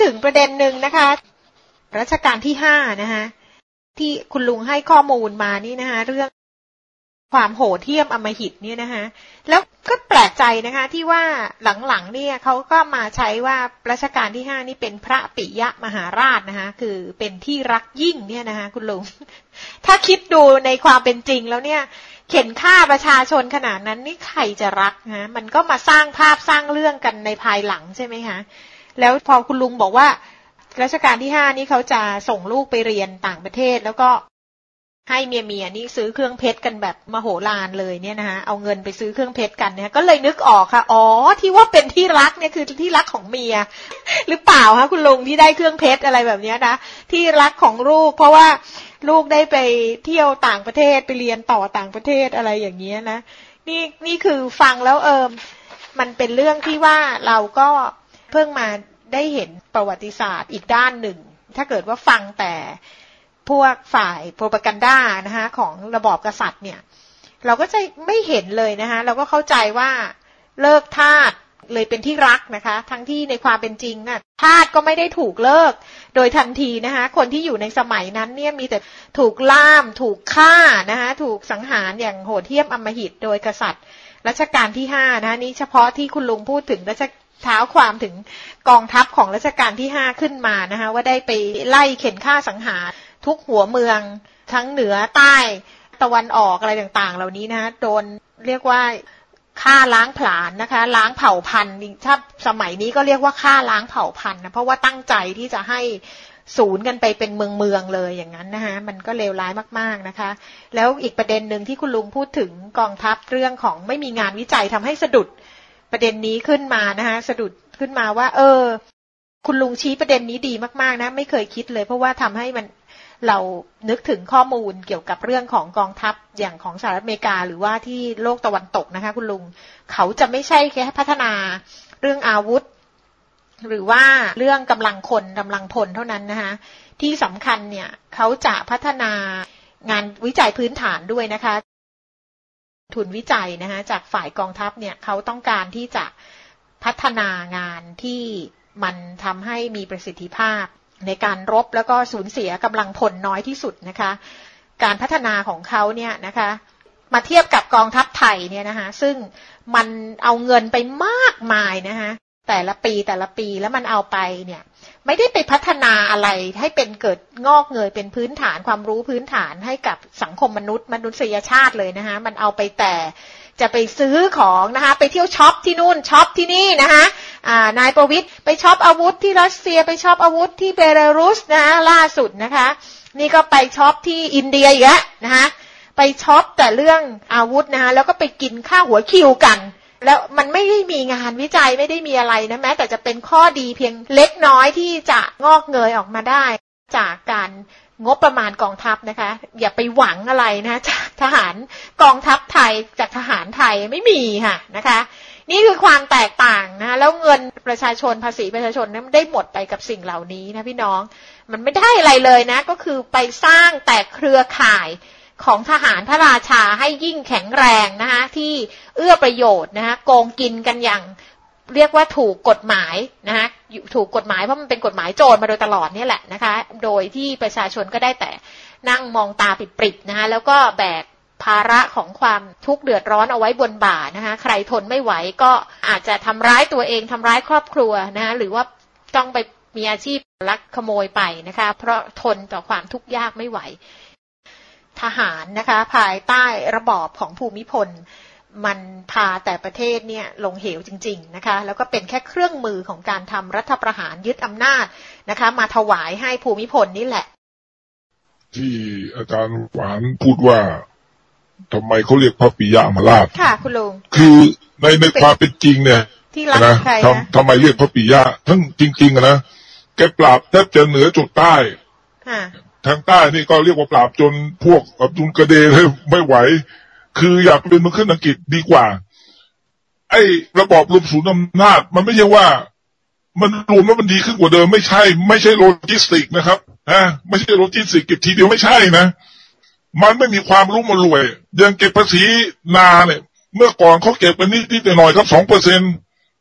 ถึงประเด็นหนึ่งนะคะรัชกาลที่5นะคะที่คุณลุงให้ข้อมูลมานี่นะคะเรื่องความโหดเหี้ยมอำมหิตเนี่ยนะคะแล้วก็แปลกใจนะคะที่ว่าหลังๆเนี่ยเขาก็มาใช้ว่ารัชกาลที่5นี่เป็นพระปิยมหาราชนะคะคือเป็นที่รักยิ่งเนี่ยนะคะคุณลุง ถ้าคิดดูในความเป็นจริงแล้วเนี่ยเข็นฆ่าประชาชนขนาดนั้นนี่ใครจะรักนะมันก็มาสร้างภาพสร้างเรื่องกันในภายหลังใช่ไหมคะแล้วพอคุณลุงบอกว่ารัชกาลที่5นี่เขาจะส่งลูกไปเรียนต่างประเทศแล้วก็ให้เมียนี่ซื้อเครื่องเพชรกันแบบมโหฬารเลยเนี่ยนะคะเอาเงินไปซื้อเครื่องเพชรกันเนี่ยก็เลยนึกออกค่ะอ๋อที่ว่าเป็นที่รักเนี่ยคือที่รักของเมียหรือเปล่าคะคุณลุงที่ได้เครื่องเพชรอะไรแบบนี้นะที่รักของลูกเพราะว่าลูกได้ไปเที่ยวต่างประเทศไปเรียนต่อต่างประเทศอะไรอย่างเงี้ยนะนี่คือฟังแล้วมันเป็นเรื่องที่ว่าเราก็เพิ่งมาได้เห็นประวัติศาสตร์อีกด้านหนึ่งถ้าเกิดว่าฟังแต่พวกฝ่ายโพรพาแกนดานะคะของระบอบกษัตริย์เนี่ยเราก็จะไม่เห็นเลยนะคะเราก็เข้าใจว่าเลิกทาสเลยเป็นที่รักนะคะทั้งที่ในความเป็นจริงน่ะทาสก็ไม่ได้ถูกเลิกโดยทันทีนะคะคนที่อยู่ในสมัยนั้นเนี่ยมีแต่ถูกล่ามถูกฆ่านะคะถูกสังหารอย่างโหดเหี้ยมอำมหิตโดยกษัตริย์รัชกาลที่5นะคะนี้เฉพาะที่คุณลุงพูดถึงเท้าความถึงกองทัพของรัชกาลที่5ขึ้นมานะคะว่าได้ไปไล่เข็นฆ่าสังหารทุกหัวเมืองทั้งเหนือใต้ตะวันออกอะไรต่างๆเหล่านี้นะโดนเรียกว่าฆ่าล้างผลาญนะคะล้างเผ่าพันธุ์ถ้าสมัยนี้ก็เรียกว่าฆ่าล้างเผ่าพันธุ์นะเพราะว่าตั้งใจที่จะให้ศูนย์กันไปเป็นเมืองเลยอย่างนั้นนะคะมันก็เลวร้ายมากๆนะคะแล้วอีกประเด็นหนึ่งที่คุณลุงพูดถึงกองทัพเรื่องของไม่มีงานวิจัยทำให้สะดุดประเด็นนี้ขึ้นมานะคะสะดุดขึ้นมาว่าคุณลุงชี้ประเด็นนี้ดีมากๆนะไม่เคยคิดเลยเพราะว่าทำให้มันเรานึกถึงข้อมูลเกี่ยวกับเรื่องของกองทัพอย่างของสหรัฐอเมริกาหรือว่าที่โลกตะวันตกนะคะคุณลุงเขาจะไม่ใช่แค่พัฒนาเรื่องอาวุธหรือว่าเรื่องกำลังคนกำลังพลเท่านั้นนะคะที่สำคัญเนี่ยเขาจะพัฒนางานวิจัยพื้นฐานด้วยนะคะทุนวิจัยนะคะจากฝ่ายกองทัพเนี่ยเขาต้องการที่จะพัฒนางานที่มันทำให้มีประสิทธิภาพในการรบแล้วก็สูญเสียกำลังพลน้อยที่สุดนะคะการพัฒนาของเขาเนี่ยนะคะมาเทียบกับกองทัพไทยเนี่ยนะคะซึ่งมันเอาเงินไปมากมายนะคะแต่ละปีแล้วมันเอาไปเนี่ยไม่ได้ไปพัฒนาอะไรให้เป็นเกิดงอกเงยเป็นพื้นฐานความรู้พื้นฐานให้กับสังคมมนุษยชาติเลยนะคะมันเอาไปแต่จะไปซื้อของนะคะไปเที่ยวช็อปที่นู่นช็อปที่นี่นะคะนายประวิตรไปช็อปอาวุธที่รัสเซียไปช็อปอาวุธที่เบลารุสนะล่าสุดนะคะนี่ก็ไปช็อปที่อินเดียอีกแล้วนะคะไปช็อปแต่เรื่องอาวุธนะคะแล้วก็ไปกินข้าวหัวคิวกันแล้วมันไม่ได้มีงานวิจัยไม่ได้มีอะไรนะแม้แต่จะเป็นข้อดีเพียงเล็กน้อยที่จะงอกเงยออกมาได้จากการงบประมาณกองทัพนะคะอย่าไปหวังอะไรนะจากทหารกองทัพไทยจากทหารไทยไม่มีค่ะนะคะนี่คือความแตกต่างนะแล้วเงินประชาชนภาษีประชาชนนั้นได้หมดไปกับสิ่งเหล่านี้นะพี่น้องมันไม่ได้อะไรเลยนะก็คือไปสร้างแต่เครือข่ายของทหารพระราชาให้ยิ่งแข็งแรงนะคะที่เอื้อประโยชน์นะคะโกงกินกันอย่างเรียกว่าถูกกฎหมายนะคะถูกกฎหมายเพราะมันเป็นกฎหมายโจรมาโดยตลอดนี่แหละนะคะโดยที่ประชาชนก็ได้แต่นั่งมองตาปริบๆนะคะแล้วก็แบกภาระของความทุกข์เดือดร้อนเอาไว้บนบ่านะคะใครทนไม่ไหวก็อาจจะทำร้ายตัวเองทำร้ายครอบครัวนะคะหรือว่าต้องไปมีอาชีพลักขโมยไปนะคะเพราะทนต่อความทุกข์ยากไม่ไหวทหารนะคะภายใต้ระบอบของภูมิพลมันพาแต่ประเทศเนี่ยลงเหวจริงๆนะคะแล้วก็เป็นแค่เครื่องมือของการทำรัฐประหารยึดอำนาจนะคะมาถวายให้ภูมิพลนี่แหละที่อาจารย์หวานพูดว่าทำไมเขาเรียกพระปิยมราชค่ะคุณลุงคือในความเป็นจริงเนี่ยนะทำไมเรียกพระปิยะทั้งจริงๆนะแกปราบแทบจะเหนือจดใต้ทางใต้นี่ก็เรียกว่าปราบจนพวกอับดุลกะเดร์ไม่ไหวคืออยากเป็นเมืองขึ้นอังกฤษดีกว่าไอ้ระบอบรวมศูนย์อำนาจมันไม่ใช่ว่ามันรวมแล้วมันดีขึ้นกว่าเดิมไม่ใช่โลจิสติกนะครับไม่ใช่โลจิสติกเก็บทีเดียวไม่ใช่นะมันไม่มีความรู้มารวยยังเก็บภาษีนาเนี่ยเมื่อก่อนเขาเก็บกันนิดๆหน่อยๆครับ 2%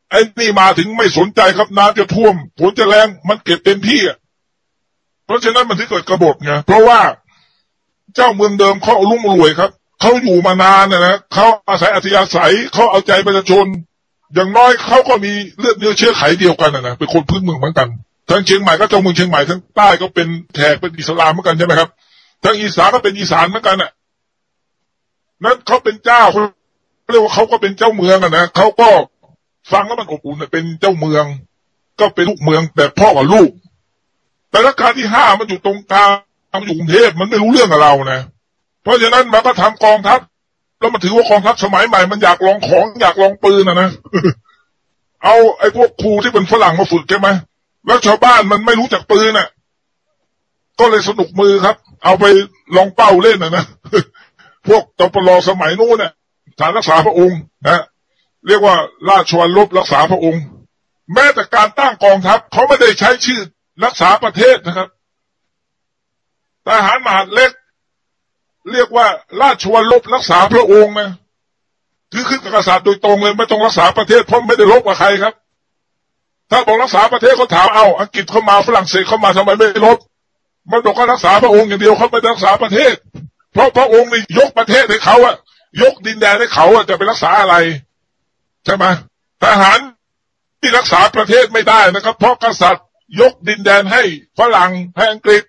ไอ้นี่มาถึงไม่สนใจครับน้ำจะท่วมฝนจะแรงมันเก็บเต็มที่อ่ะเพราะฉะนั้นมันถึงเกิดกบฏไงเพราะว่าเจ้าเมืองเดิมเขารุ่มรวยครับเขาอยู่มานานนะเขาอาศัยอัธยาศัยเขาเอาใจประชาชนอย่างน้อยเขาก็มีเลือดเนื้อเชื้อไขเดียวกันนะเป็นคนพื้นเมืองเหมือนกันทั้งเชียงใหม่ก็เจ้าเมืองเชียงใหม่ทั้งใต้ก็เป็นแขกเป็นอิสลามเหมือนกันใช่ไหมครับทั้งอีสานก็เป็นอีสานเหมือนกันน่ะนั้นเขาเป็นเจ้าเรียกว่าเขาก็เป็นเจ้าเมืองนะเขาก็ฟังแล้วมันอบอุ่นเป็นเจ้าเมืองก็เป็นลูกเมืองแบบพ่อกับลูกแต่รัชกาลที่5มันอยู่ตรงกลางมันอยู่กรุงเทพมันไม่รู้เรื่องกับเรานะเพราะฉะนั้นมันก็ทำกองทัพแล้วมันถือว่ากองทัพสมัยใหม่มันอยากลองของอยากลองปืนนะเอาไอ้พวกครูที่เป็นฝรั่งมาฝึกใช่ไหมแล้วชาวบ้านมันไม่รู้จักปืนน่ะก็เลยสนุกมือครับเอาไปลองเป้าเล่นนะพวกตปลสมัยนู้นน่ะฐานรักษาพระองค์นะเรียกว่าราชวัลลบรักษาพระองค์แม้แต่การตั้งกองทัพเขาไม่ได้ใช้ชื่อรักษาประเทศนะครับทหารมหาดเล็กเรียกว่าราชวัลลบรักษาพระองค์นะคือขึ้นกับกษัตริย์โดยตรงเลยไม่ต้องรักษาประเทศเพราะไม่ได้ลบกับใครครับถ้าบอกรักษาประเทศเขาถามเอาอังกฤษเข้ามาฝรั่งเศสเข้ามาทำไมไม่ลบมันบอกว่ารักษาพระองค์อย่างเดียวเขาไม่รักษาประเทศเพราะพระองค์นี่ยกประเทศให้เขาอะยกดินแดนให้เขาอะจะไปรักษาอะไรใช่ไหมทหารที่รักษาประเทศไม่ได้นะครับเพราะกษัตริย์ยกดินแดนให้ฝรั่งให้อังกฤษ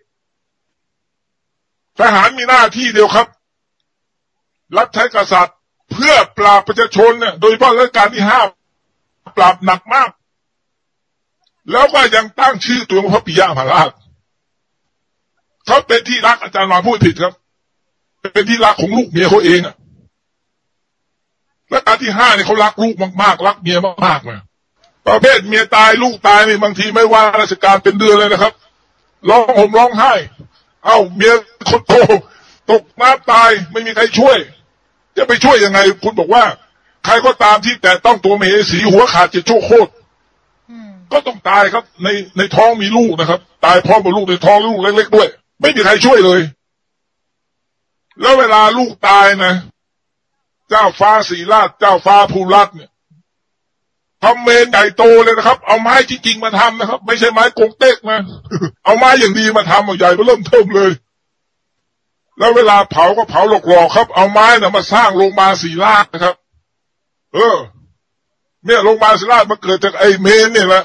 ทหารมีหน้าที่เดียวครับรับใช้กษัตริย์เพื่อปราบประชาชนเนี่ยโดยเฉพาะรัชกาลที่5ปราบหนักมากแล้วก็ยังตั้งชื่อตัวพระปิยมหาราชเขาเป็นที่รักอาจารย์มาพูดผิดครับเป็นที่รักของลูกเมียเขาเองอะรัชกาลที่5เนี่ยเขารักลูกมากๆรักเมียมากๆนะประเภทเมียตายลูกตายนี่บางทีไม่ว่าราชการเป็นเดือนเลยนะครับร้องห่มร้องไห้เอ้าเมียคนโตตกน้ำตายไม่มีใครช่วยจะไปช่วยยังไงคุณบอกว่าใครก็ตามที่แต่ต้องตัวมเหสีหัวขาดจะโชคโคตรก็ต้องตายครับในท้องมีลูกนะครับตายพร้อมกับลูกในท้องลูกเล็กๆด้วยไม่มีใครช่วยเลยแล้วเวลาลูกตายนะเจ้าฟ้าศรีราชเจ้าฟ้าภูรัตน์เนี่ยทำเมนใหญ่โตเลยนะครับเอาไม้จริงๆมาทำนะครับไม่ใช่ไม้กงเต็กนะ เอาไม้อย่างดีมาทำเอาใหญ่มาเริ่มเทิมเลยแล้วเวลาเผาก็เผาหลอกๆครับเอาไม้น่ะมาสร้างโรงพยาบาลศรีราชนะครับเนี่ยโรงพยาบาลศรีราชมันเกิดจากไอ้เมนเนี่ยแหละ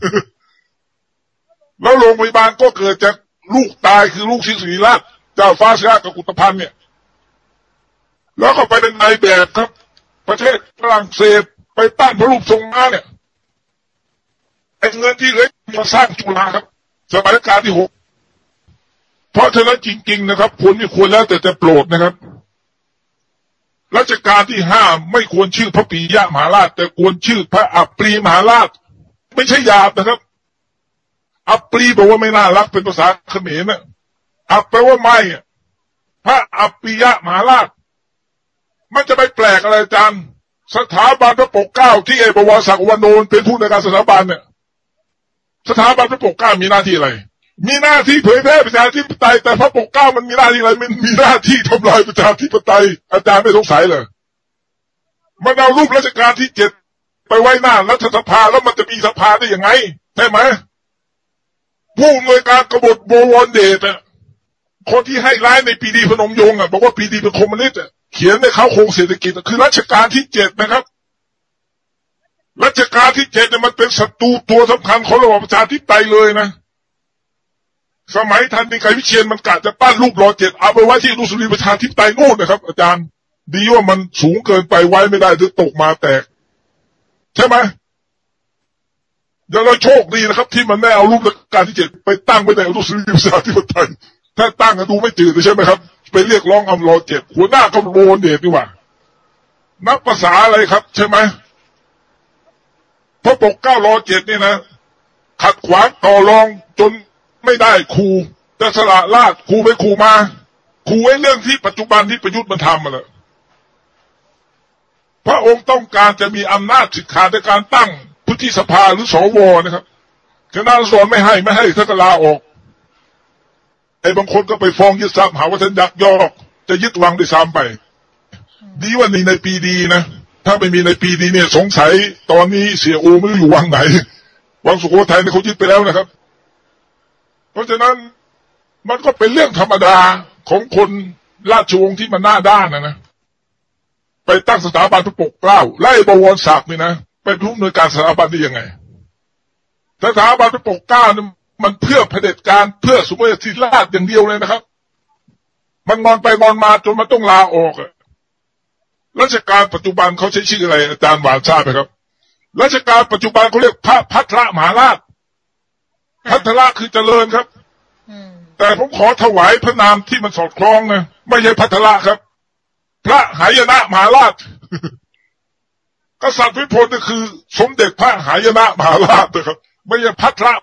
แล้วโรงพยาบาลก็เกิดจากลูกตายคือลูกศรีราชเจ้าฟ้าศรีราชกับกุฏภัณฑ์เนี่ยแล้วก็ไปเป็นนายแบบครับประเทศฝรั่งเศสไปตั้งพระรูปทรงม้าเนี่ยไอ้เงินที่เหลือมาสร้างจุฬาครับสมัยรัชกาลที่6เพราะฉะนั้นจริงๆนะครับควรไม่ควรแล้วแต่จะโปรดนะครับรัชกาลที่5ไม่ควรชื่อพระปิยมหาราชแต่ควรชื่อพระอัปรีมหาราชไม่ใช่หยาบนะครับอัปรีแปลว่าไม่น่ารักเป็นภาษาเขมรนะอัปแปลว่าไม่พระอัปปิยมหาราชมันจะไปแปลกอะไรอาจารย์สถาบันพระปกเกล้าที่บวรศักดิ์วโนนเป็นผู้ในการสถาบันเนี่ยสถาบันพระปกเกล้ามีหน้าที่อะไรมีหน้าที่เผยแพร่ประชาธิปไตยแต่พระปกเกล้ามันมีหน้าที่อะไรมันมีหน้าที่ทำลายประชาธิปไตยอาจารย์ไม่สงสัยเลยมันเอารูปรัชกาลที่7ไปไว้หน้ารัฐสภาแล้วมันจะมีสภาได้ยังไงใช่ไหมผู้อำนวยการกบฏบวรเดชคนที่ให้ร้ายในปรีดีพนมยงค์บอกว่าปรีดีเป็นคอมมิวนิสต์เขียนในเขาโครงเศรษฐกิจคือรัชกาลที่7นะครับรัชกาลที่7เนี่ยมันเป็นศัตรูตัวสำคัญของระบอบประชาธิปไตยเลยนะสมัยทันมีไกรวิเชียรมันกะจะปั้นรูปร.7เอาไปไว้ที่อนุสาวรีย์ประชาธิปไตยโน่นนะครับอาจารย์ดีว่ามันสูงเกินไปไว้ไม่ได้จะตกมาแตกใช่ไหมอย่างเราโชคดีนะครับที่มันไม่เอารูปรัชกาลที่7ไปตั้งไว้ในอนุสาวรีย์ประชาธิปไตยถ้าตั้งกันดูไม่จืดใช่ไหมครับไปเรียกร้องร.7หัวหน้าก็โดนเดชดีกว่านับภาษาอะไรครับใช่ไหมพระปกเกล้าร.7นี่นะขัดขวางต่อรองจนไม่ได้ครูจะสละราชครูไปครูมาครูไว้เรื่องที่ปัจจุบันที่ประยุทธ์มันทำมาแล้วพระองค์ต้องการจะมีอำนาจสิทธิ์ขาดในการตั้งวุฒิสภาหรือสวนะครับคณะรัฐมนตรีไม่ให้ท่านลาออกไอ้บางคนก็ไปฟ้องยึดทรัพย์หาว่าท่านยักยอกจะยึดวังด้วยซ้ำไปดีว่าในปีดีนะถ้าไม่มีในปีนี้เนี่ยสงสัยตอนนี้เสียอูไม่รู้อยู่วังไหนวังสุโขทัยเนี่ยเขายึดไปแล้วนะครับเพราะฉะนั้นมันก็เป็นเรื่องธรรมดาของคนราชวงศ์ที่มันหน้าด้านนะไปตั้งสถาบันพระปกเกล้าไล่บวรศักดิ์นี่นะเป็นผู้อำนวยการสถาบันได้ยังไงสถาบันพระปกเกล้ามันเพื่อเผด็จการเพื่อสมเด็จพระราชอย่างเดียวเลยนะครับมันงอนไปงอนมาจนมันต้องลาออกรัชกาลปัจจุบันเขาใช้ชื่ออะไรอาจารย์หวานทราบไหมครับรัชกาลปัจจุบันเขาเรียกพระภัทรมหาราชภัทรคือเจริญครับแต่ผมขอถวายพระนามที่มันสอดคล้องนะไม่ใช่ภัทรครับพระหายนะมหาราชกษัตริย์วิพลก็คือสมเด็จพระหายนะมหาราชนะครับไม่ใช่ภัทร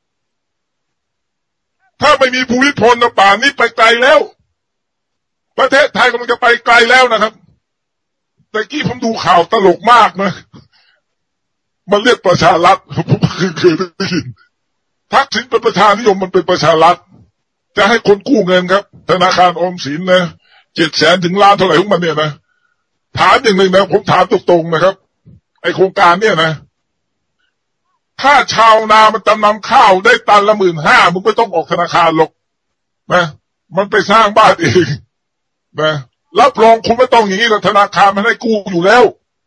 ถ้าไม่มีภูมิพลนะป่านนี้ไปไกลแล้วประเทศไทยกำลังจะไปไกลแล้วนะครับแต่กี้ผมดูข่าวตลกมากนะมันเรียกประชารัฐผมเคยได้ยินทักษิณเป็นประชานิยมมันเป็นประชารัฐจะให้คนกู้เงินครับธนาคารออมสินนะ700,000 ถึงล้านเท่าไหร่ของมันเนี่ยนะถามอย่างหนึ่งนะผมถามตรงๆนะครับไอโครงการเนี่ยนะถ้าชาวนามันจำนำข้าวได้ตันละ 15,000 มึงไม่ต้องออกธนาคารหรอกนะมันไปสร้างบ้านเองนะรับรองคุณไม่ต้องอย่างนี้กับธนาคารมันให้กู้อยู่แล้ว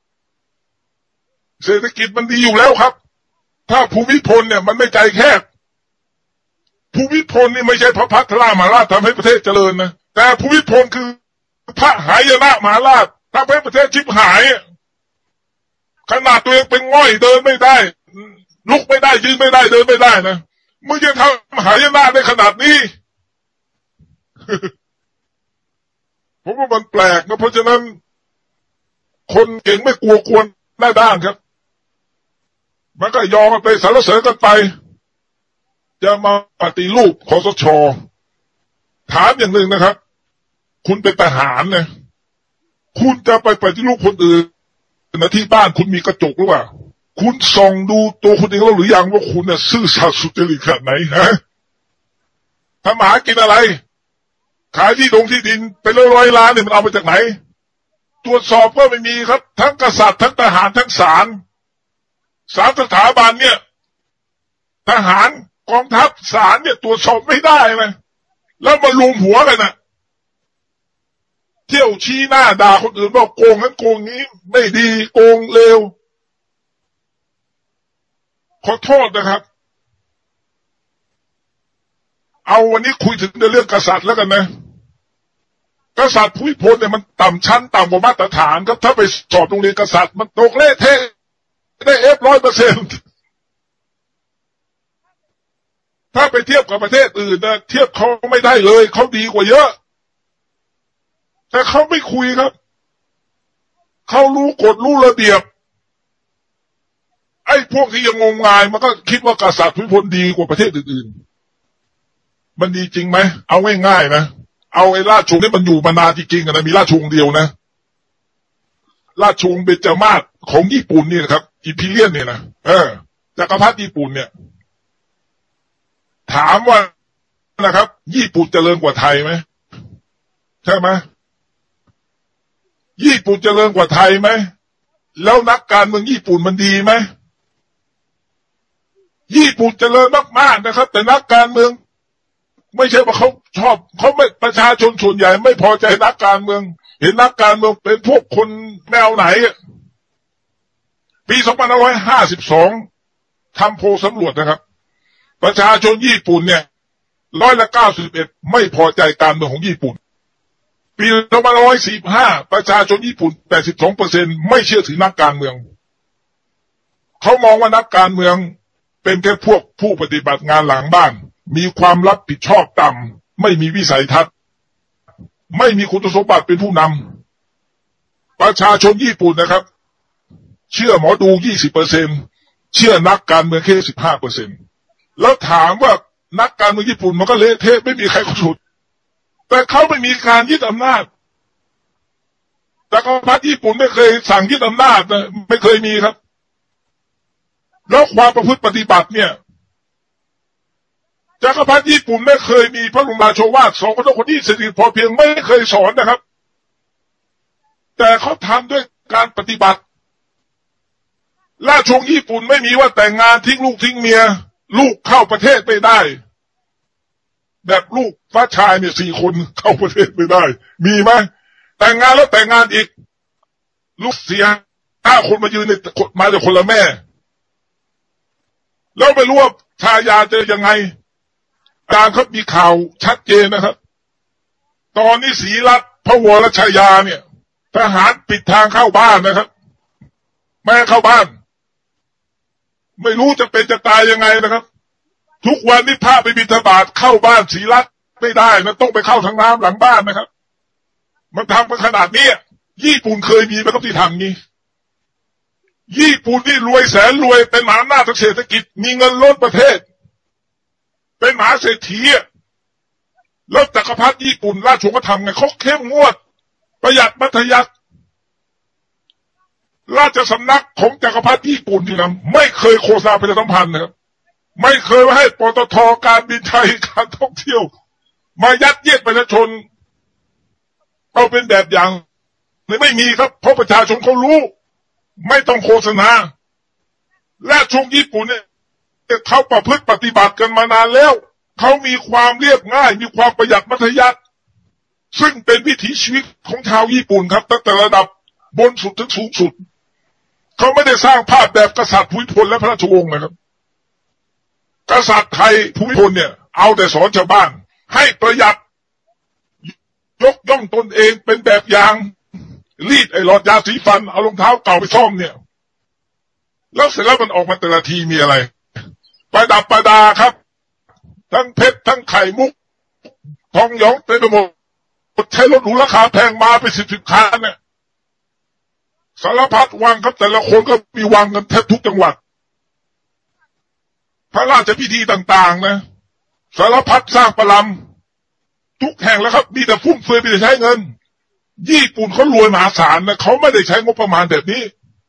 เศรษฐกิจมันดีอยู่แล้วครับถ้าภูมิพลเนี่ยมันไม่ใจแคบภูมิพลนี่ไม่ใช่พระภัทรมหาราชทำให้ประเทศเจริญนะแต่ภูมิพลคือพระหายนะมหาราชทำให้ประเทศชิบหายขนาดตัวเองเป็นง่อยเดินไม่ได้ลุกไม่ได้ยืนไม่ได้เดินไม่ได้นะมึงจะทำหายนะได้ขนาดนี้ ผมว่ามันแปลกนะเพราะฉะนั้นคนเก่งไม่กลัวควรหน้าด้านครับมันก็ยอมไปสรรเสริญกันไปจะมาปฏิรูปคสช.ถามอย่างหนึ่งนะครับคุณเป็นทหารเนี่ยคุณจะไปปฏิรูปคนอื่นนะที่บ้านคุณมีกระจกหรือเปล่าคุณส่องดูตัวคุณเองแล้วหรือยังว่าคุณเนี่ยซื่อสัตย์สุจริตขนาดไหนฮะทำหากินอะไรขายที่ดินเป็นร้อยล้านเนี่ยมันเอาไปจากไหนตรวจสอบก็ไม่มีครับทั้งกษัตริย์ทั้งทหารทั้งศาลสถาบันเนี่ยทหารกองทัพศาลเนี่ยตรวจสอบไม่ได้เลยแล้วมารวมหัวกันนะเที่ยวชี้หน้าด่าคนอื่นว่าโกงนั้นโกงนี้ไม่ดีโกงเลวขอโทษนะครับเอาวันนี้คุยถึงเรื่องกษัตริย์แล้วกันนะกษัตริย์ภูมิพลเนี่ยมันต่ำชั้นต่ำกว่ามาตรฐานครับถ้าไปสอบโรงเรียนกษัตริย์มันตกเละเทะได้100%ถ้าไปเทียบกับประเทศอื่นนะเทียบเขาไม่ได้เลยเขาดีกว่าเยอะแต่เขาไม่คุยครับเขารู้กฎรู้ระเบียบไอ้พวกที่ยังงมงายมันก็คิดว่ากษัตริย์ภูมิพลดีกว่าประเทศอื่นๆมันดีจริงไหมเอาง่ายๆนะเอาไอ้ราชวงศ์นี่มันอยู่มานานจริงๆนะมีราชวงศ์เดียวนะราชวงศ์เบญจมาศของญี่ปุ่นนี่นะครับอิมพีเรียนเนี่ยนะจักรพรรดิญี่ปุ่นเนี่ยถามว่านะครับญี่ปุ่นเจริญกว่าไทยไหมใช่ไหมญี่ปุ่นเจริญกว่าไทยไหมแล้วนักการเมืองญี่ปุ่นมันดีไหมญี่ปุ่นเจริญมากๆนะครับแต่นักการเมืองไม่ใช่ว่าเขาชอบเขาไม่ประชาชนส่วนใหญ่ไม่พอใจนักการเมืองเห็นนักการเมืองเป็นพวกคนแนวไหนปี2552ทำโพลสำรวจนะครับประชาชนญี่ปุ่นเนี่ย91%ไม่พอใจการเมืองของญี่ปุ่นปี2545ประชาชนญี่ปุ่น 82% ไม่เชื่อถือนักการเมืองเขามองว่านักการเมืองเป็นแค่พวกผู้ปฏิบัติงานหลังบ้านมีความรับผิดชอบต่ำไม่มีวิสัยทัศน์ไม่มีคุณสมบัติเป็นผู้นำประชาชนญี่ปุ่นนะครับเชื่อหมอดู 20% เชื่อนักการเมืองแค่ 15% แล้วถามว่านักการเมืองญี่ปุ่นมันก็เละเทะไม่มีใครขุดแต่เขาไม่มีการยึดอำนาจจักรพรรดิญี่ปุ่นไม่เคยสั่งยึดอำนาจนะไม่เคยมีครับแล้วความประพฤติปฏิบัติเนี่ยจักรพรรดิญี่ปุ่นไม่เคยมีพระบรมราโชวาทสอนคนที่เศรษฐกิจพอเพียงไม่เคยสอนนะครับแต่เขาทำด้วยการปฏิบัติราชวงศ์ญี่ปุ่นไม่มีว่าแต่งงานทิ้งลูกทิ้งเมียลูกเข้าประเทศไม่ได้แบบลูกฟ้าชายเนี่ย4 คนเข้าประเทศไม่ได้มีไหมแต่งงานแล้วแต่งงานอีกลูกเสีย5 คนมายืนในมาจากคนละแม่แล้วไม่รู้ว่าชายาจะยังไงการเขามีข่าวชัดเจนนะครับตอนนี้ศรีรัตน์พระวรชายาเนี่ยทหารปิดทางเข้าบ้านนะครับแม่เข้าบ้านไม่รู้จะเป็นจะตายยังไงนะครับทุกวันนี้พระไปบิณฑบาตเข้าบ้านศรีรัตน์ไม่ได้นะต้องไปเข้าทางน้ำหลังบ้านนะครับมันทำมาขนาดนี้ญี่ปุ่นเคยมีไหมครับที่ทำนี้ญี่ปุ่นนี่รวยแสนรวยเป็นมหาอำนาจทางเศรษฐกิจมีเงินล้นประเทศเป็นมหาเศรษฐีแล้วจักรพรรดิญี่ปุ่นราชวงศ์ก็ทำไงเขาเข้มงวดประหยัดมัธยัสถ์ราชสำนักของจักรพรรดิญี่ปุ่นที่นั่นไม่เคยโฆษณาประชาสัมพันธ์นะครับไม่เคยว่าให้ปตท.การบินไทยการท่องเที่ยวมายัดเยียดประชาชนเอาเป็นแบบอย่างไม่มีครับเพราะประชาชนเขารู้ไม่ต้องโฆษณาและช่วงญี่ปุ่นเนี่ยเขาประพฤติปฏิบัติกันมานานแล้วเขามีความเรียบง่ายมีความประหยัดมัธยัสถ์ซึ่งเป็นวิถีชีวิตของชาวญี่ปุ่นครับตั้งแต่ระดับบนสุดถึงสูงสุดเขาไม่ได้สร้างภาพแบบกษัตริย์ภูมิพลและพระราชวงศ์นะครับกษัตริย์ไทยภูมิพลเนี่ยเอาแต่สอนชาวบ้านให้ประหยัดยกย่องตนเองเป็นแบบอย่างรีดไอ้หลอดยาสีฟันเอารองเท้าเก่าไปซ่อมเนี่ยแล้วเสร็จแล้วมันออกมาแต่ละทีมีอะไรประดับประดาครับทั้งเพชรทั้งไข่มุกทองหยองเต็มไปหมดใช้รถหรูราคาแพงมาไป10 คันเนี่ยสารพัดวังครับแต่ละคนก็มีวังกันแทบทุกจังหวัดพระราชพิธีต่างๆนะสารพัดสร้างประลำทุกแห่งแล้วครับมีแต่ฟุ่มเฟือยมีแต่ใช้เงินญี่ปุ่นเขารวยมหาศาลนะเขาไม่ได้ใช้งบประมาณแบบนี้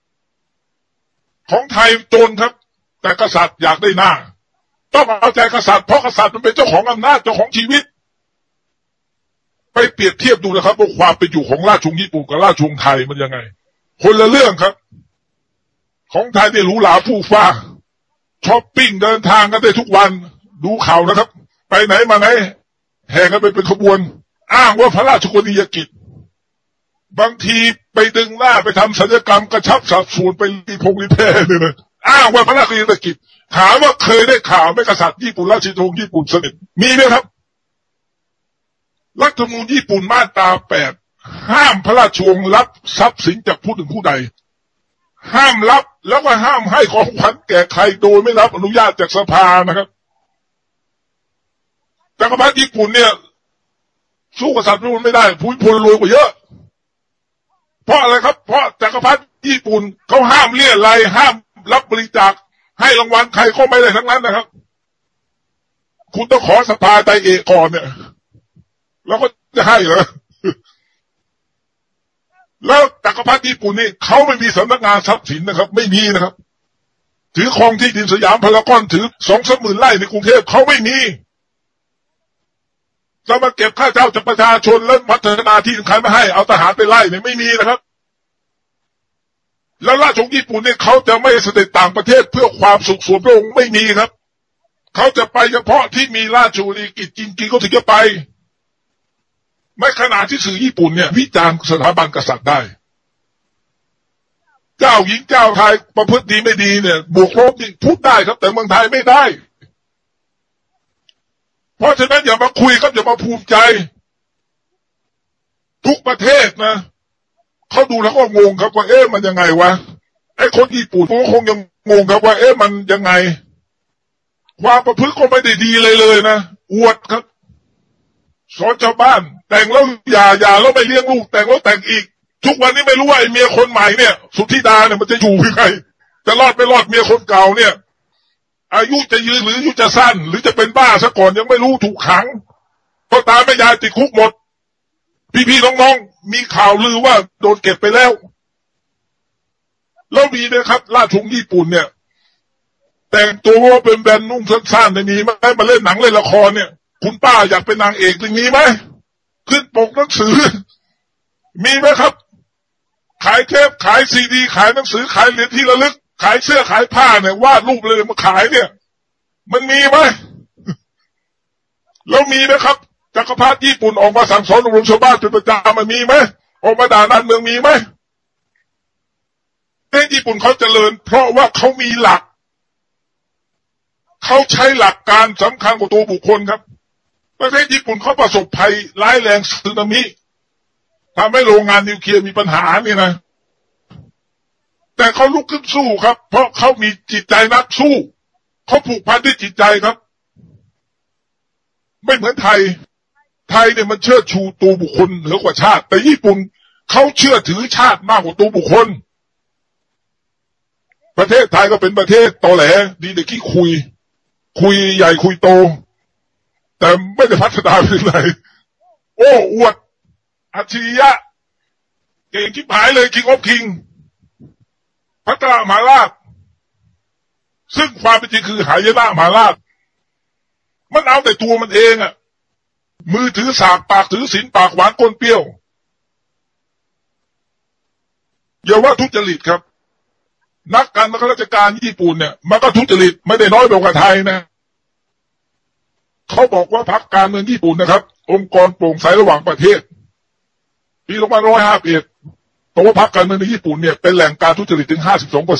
ของไทยจนครับแต่กษัตริย์อยากได้หน้าต้องเอาใจกษัตริย์เพราะกษัตริย์มันเป็นเจ้าของอำนาจเจ้าของชีวิตไปเปรียบเทียบดูนะครับว่าความเป็นอยู่ของราชวงศ์ญี่ปุ่นกับราชวงศ์ไทยมันยังไงคนละเรื่องครับของไทยเนี่ยหรูหราฟู่ฟ้าช้อปปิ้งเดินทางกันได้ทุกวันดูข่าวนะครับไปไหนมาไหนแห่กันไปเป็นขบวนอ้างว่าพระราชกรณียกิจบางทีไปดึงหน้าไปทำศัลยกรรมกระชับสัดส่วนไปรีพรีแพร์เนี่ยนะอ้างว่าพระราชกรณียกิจถามว่าเคยได้ข่าวไหมกษัตริย์ญี่ปุ่นราชวงศ์ญี่ปุ่นเสด็จมีไหมครับรัฐธรรมนูญญี่ปุ่นมาตรา8ห้ามพระราชวงศ์รับทรัพย์สินจากผู้หนึ่งผู้ใดห้ามรับแล้วก็ห้ามให้ของขวัญแก่ใครโดยไม่รับอนุญาตจากสภานะครับจักรพรรดิญี่ปุ่นเนี่ยสู้กษัตริย์รุ่นไม่ได้ภูมิพลรวยกว่าเยอะเพราะอะไรครับเพราะจักรพรรดิญี่ปุ่นเขาห้ามเลี่ยไรห้ามรับบริจาคให้รางวัลใครก็ไม่ได้ทั้งนั้นนะครับคุณต้องขอสภาไดเอก่อนเนี่ยแล้วก็จะให้เหรอแล้วจักรพรรดิญี่ปุ่นนี่เขาไม่มีสำนักงานทรัพย์สินนะครับไม่มีนะครับถือครองที่ดินสยามพารากอนถือ2-3 หมื่นไร่ในกรุงเทพเขาไม่มีจะมาเก็บค่าเช่าจากประชาชนแล้วพัฒนาที่ใครไม่ให้เอาทหารไปไล่เนี่ยไม่มีนะครับแล้วราชวงศ์ญี่ปุ่นเนี่ยเขาจะไม่เสด็จต่างประเทศเพื่อความสุขส่วนพระองค์ไม่มีครับเขาจะไปเฉพาะที่มีราชวงศ์กิจจริงๆเขาถึงจะไปไม่ขนาดที่สื่อญี่ปุ่นเนี่ยวิจารณ์สถาบันกษัตริย์ได้เจ้าหญิงเจ้าชายประพฤติดีไม่ดีเนี่ยบวกลบนี่พูดได้ครับแต่เมืองไทยไม่ได้เพราะฉะนั้นอย่ามาคุยครับอย่ามาภูมิใจทุกประเทศนะเขาดูแล้วก็งงครับว่ามันยังไงวะไอ้คนญี่ปุ่นก็คงยังงงครับว่ามันยังไงความประพฤติก็ไม่ได้ดีเลยนะอวดครับสอนชาวบ้านแต่งแล้วอย่าแล้วไม่เลี้ยงลูกแต่งแล้วแต่งอีกทุกวันนี้ไม่รู้ว่าไอ้เมียคนใหม่เนี่ยสุทธิดาเนี่ยมันจะอยู่ยังไงจะรอดไม่รอดเมียคนเก่าเนี่ยอายุจะยืนหรืออายุจะสั้นหรือจะเป็นบ้าซะก่อนยังไม่รู้ถูกขังพ่อตาแม่ยายติดคุกหมดพี่ๆน้องๆมีข่าวลือว่าโดนเก็บไปแล้วมีนะครับราชวงศ์ญี่ปุ่นเนี่ยแต่งตัวว่าเป็นแบรนด์นุ่งสั้นๆมีไหมมาเล่นหนังเล่นละครเนี่ยคุณป้าอยากเป็นนางเอกจริงมีไหมขึ้นปกหนังสือมีไหมครับขายเทปขายซีดีขายหนังสือขายเหรียญที่ระลึกขายเสื้อขายผ้าเนี่ยวาดรูปเลยมาขายเนี่ยมันมีไหมแล้วมีนะครับจักรพรรดิญี่ปุ่นออกมาสั่งสอนอบรมชาวบ้านเป็นประจำมันมีไหมออกมาด่านันเมืองมีไหมประเทศญี่ปุ่นเขาเจริญเพราะว่าเขามีหลักเขาใช้หลักการสำคัญกว่าตัวบุคคลครับประเทศญี่ปุ่นเขาประสบภัยร้ายแรงสึนามิทำให้โรงงานนิวเคลียร์มีปัญหานี่นะแต่เขาลุกขึ้นสู้ครับเพราะเขามีจิตใจนักสู้เขาผูกพันด้วยจิตใจครับไม่เหมือนไทยเนี่ยมันเชิดชูตัวบุคคลเหนือกว่าชาติแต่ญี่ปุ่นเขาเชื่อถือชาติมากกว่าตัวบุคคลประเทศไทยก็เป็นประเทศตอแหลดีแต่ขี้คุยใหญ่คุยโตแต่ไม่ได้พัฒนาไปไหนโอ้อวดอัจฉริยะเก่งที่หายเลยคิงออฟคิงพัฒนามหาราชซึ่งความเป็นจริงคือหายนะมหาราชมันเอาแต่ตัวมันเองอะมือถือสากปากถือศีลปากหวานก้นเปรี้ยวอย่าว่าทุจริตครับนักการเมืองข้าราชการญี่ปุ่นเนี่ยมันก็ทุจริตไม่ได้น้อยกว่าไทยนะเขาบอกว่าพรรคการเมืองญี่ปุ่นนะครับองค์กรโปร่งใสระหว่างประเทศปี2551ตัวพรรคการเมืองในญี่ปุ่นเนี่ยเป็นแหล่งการทุจริตถึง 52%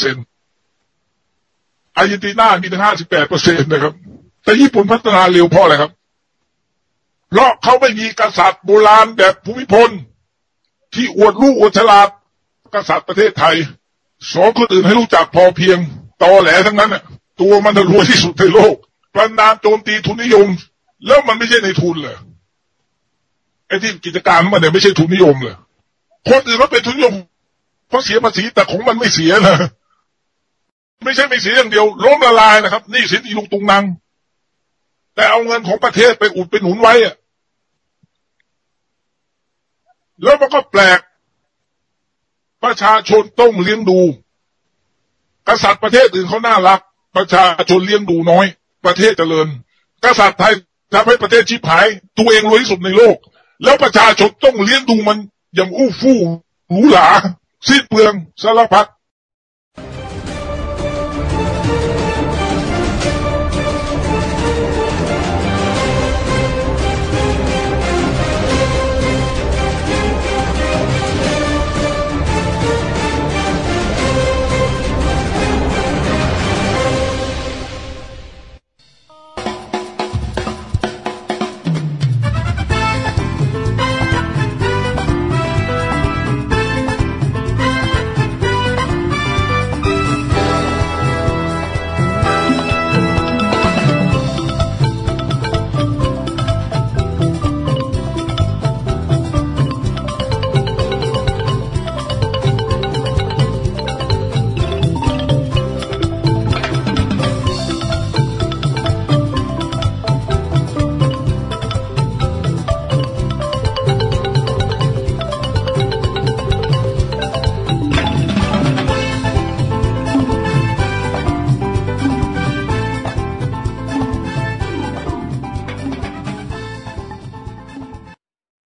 อาร์เจนตินามีถึง 58% นะครับแต่ญี่ปุ่นพัฒนาเร็วเพราะอะไรครับเพราะเขาไม่มีกษัตริย์โบราณแบบภูมิพลที่อวดลูกอวดฉลาดกษัตริย์ประเทศไทยสอนคนอื่นให้รู้จักพอเพียงตอแหลทั้งนั้นน่ะตัวมันรวยที่สุดในโลกประนามโจมตีทุนนิยมแล้วมันไม่ใช่ในทุนเลยไอ้ที่กิจการมันเนี่ยไม่ใช่ทุนนิยมเลยคนอื่นเขาเป็นทุนนิยมเพราะเสียภาษีแต่ของมันไม่เสียนะไม่ใช่ไม่เสียอย่างเดียวล้มละลายนะครับนี่สินอีลุงตุงนังแต่เอาเงินของประเทศไปอุดไปหนุนไว้อะแล้วมันก็แปลกประชาชนต้องเลี้ยงดูกษัตริย์ประเทศอื่นเขาน่ารักประชาชนเลี้ยงดูน้อยประเทศเจริญกษัตริย์ไทยทำให้ประเทศชิบหายตัวเองรวยที่สุดในโลกแล้วประชาชนต้องเลี้ยงดูมันอย่างอู้ฟู่หรูหราสิ้นเปลืองสารพัด